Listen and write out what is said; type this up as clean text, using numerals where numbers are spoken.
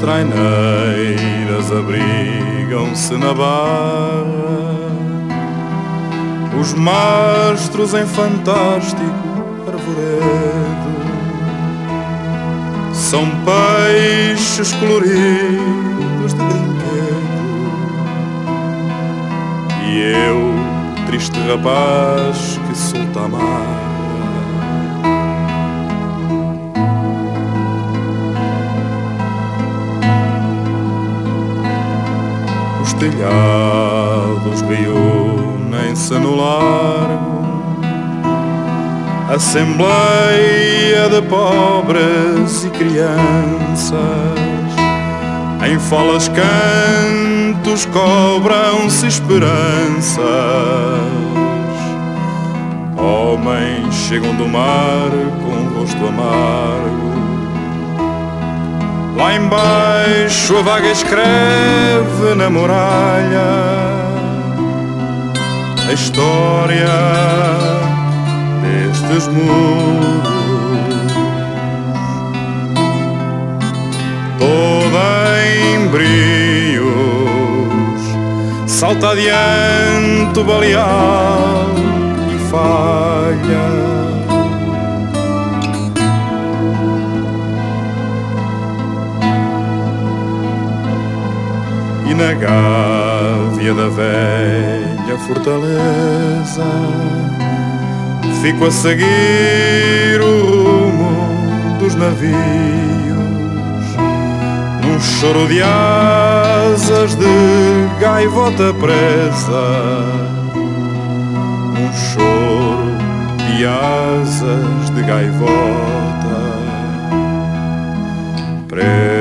traineiras abrigam-se na barra, os mastros em fantástico arvoredo são peixes coloridos de brinquedo, e eu, triste rapaz que solta a mar, os telhados reúnem-se no largo, assembleia de pobres e crianças, em falas, cantos, cobram-se esperanças. Homens chegam do mar com o rosto amargo, lá embaixo a vaga escreve na muralha a história destes muros. Toda em brios salta adiante o baleal e falha. E na gávea da velha fortaleza fico a seguir o rumo dos navios, num choro de asas de gaivota presa, num choro de asas de gaivota presa.